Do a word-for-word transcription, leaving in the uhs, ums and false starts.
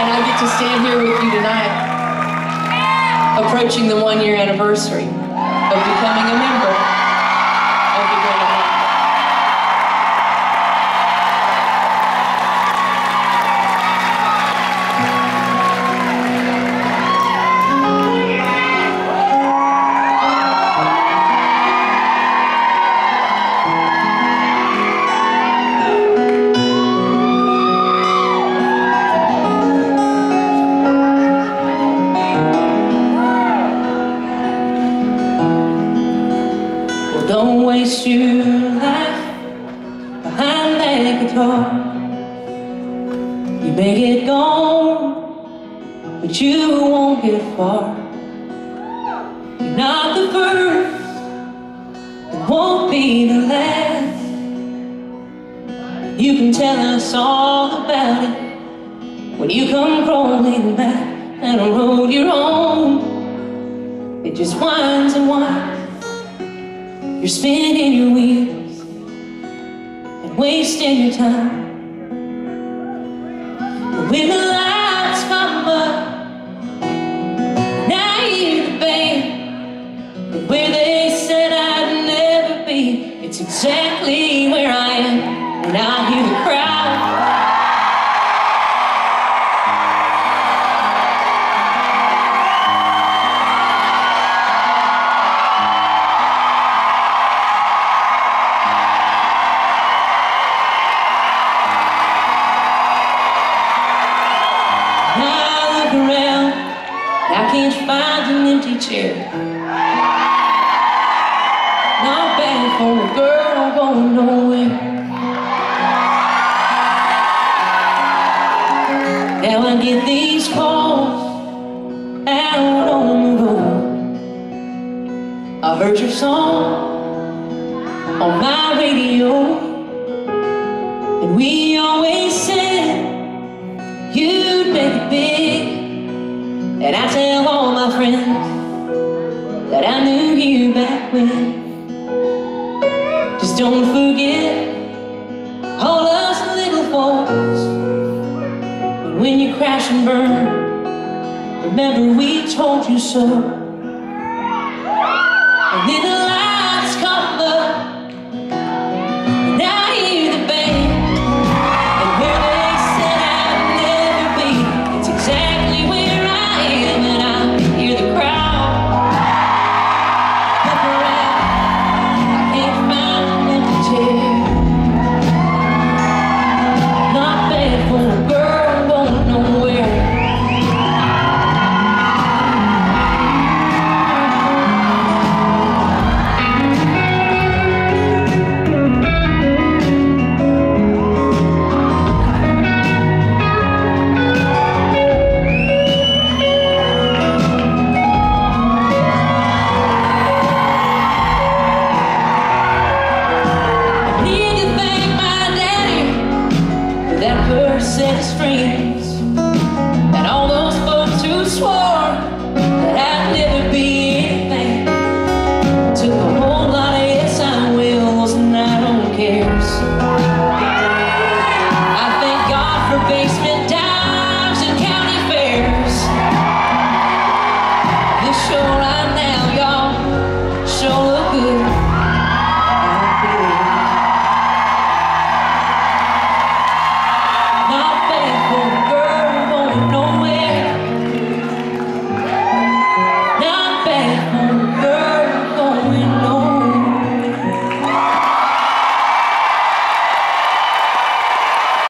I get to stand here with you tonight, approaching the one-year anniversary of becoming a member of the Grand Ole Opry. Don't waste your life behind that guitar. You may get gone, but you won't get far. You're not the first, it won't be the last. You can tell us all about it when you come crawling back down a road you're on. It just winds and winds. You're spinning your wheels and wasting your time. But when the lights come up, and I hear the band, and where they said I'd never be, it's exactly where I am. And I hear the crowd. Around, now can't you find an empty chair? Not bad for a girl going nowhere. Now I get these calls out on the road. I heard your song on my radio, and we always said you'd make it big. And I tell all my friends that I knew you back when. Just don't forget all us little folks. And when you crash and burn, remember we told you so. And then